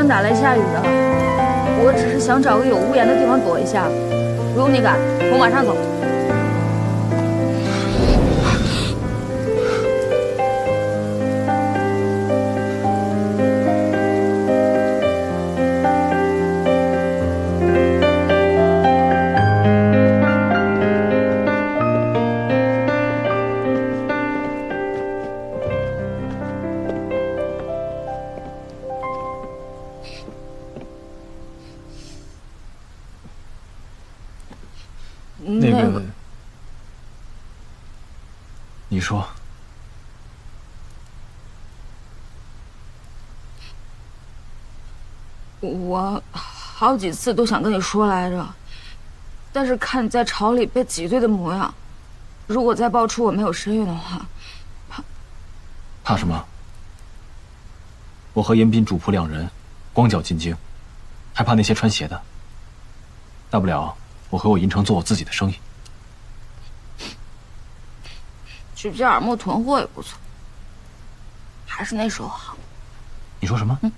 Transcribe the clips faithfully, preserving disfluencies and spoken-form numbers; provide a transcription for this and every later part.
打雷下雨的，我只是想找个有屋檐的地方躲一下。不用你赶，我马上走。 那个，你说， 我好几次都想跟你说来着，但是看你在巢里被挤兑的模样，如果再爆出我没有身孕的话，怕怕什么？我和严斌主仆两人，光脚进京，还怕那些穿鞋的？大不了。我回我银城做我自己的生意， 去皮尔莫囤货也不错，还是那时候好。 你说什么？嗯、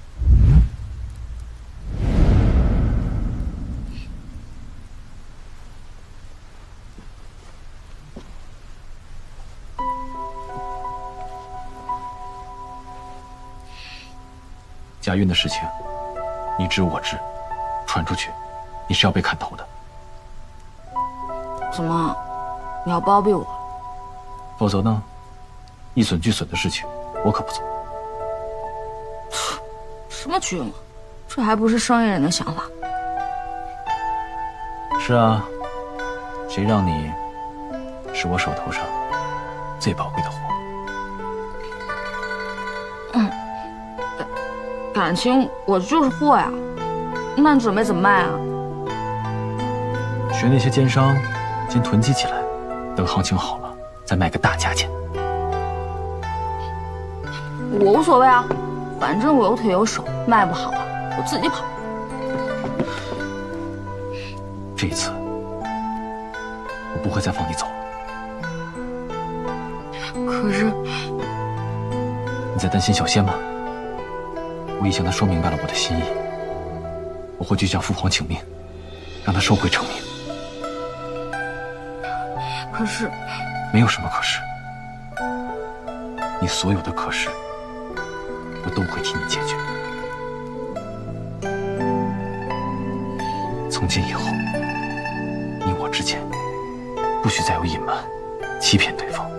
贾运的事情，你知我知，传出去，你是要被砍头的。 怎么，你要包庇我？ 否则呢？一损俱损的事情，我可不做。 什么局嘛，这还不是生意人的想法。 是啊，谁让你是我手头上最宝贵的货？ 嗯，感感情我就是货呀，那你准备怎么卖啊？ 学那些奸商。先囤积起来，等行情好了再卖个大价钱。 我无所谓啊，反正我有腿有手，卖不好啊，我自己跑。 这一次，我不会再放你走了。 可是， 你在担心小仙吗？我已向他说明白了我的心意，我会去向父皇请命，让他收回成命。 可是， 没有什么可是。你所有的可是，我都会替你解决。从今以后，你我之间不许再有隐瞒、欺骗对方。